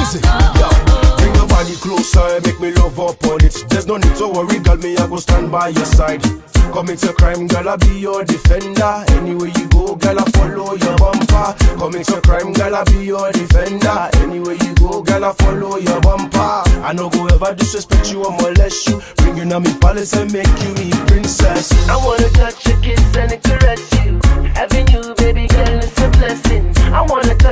easy. Yo, bring your body closer and make me love up on it. There's no need to worry, girl, me I go stand by your side. Commit a crime, girl, I be your defender. Anywhere you go, girl, I follow your bumper. Commit a crime, girl, I be your defender. Anywhere you go, girl, I follow your bumper. I no go ever disrespect you or molest you. Bring you to me palace and make you me princess. I wanna touch your kiss and caress you. Having you, baby girl, is a blessing. I wanna touch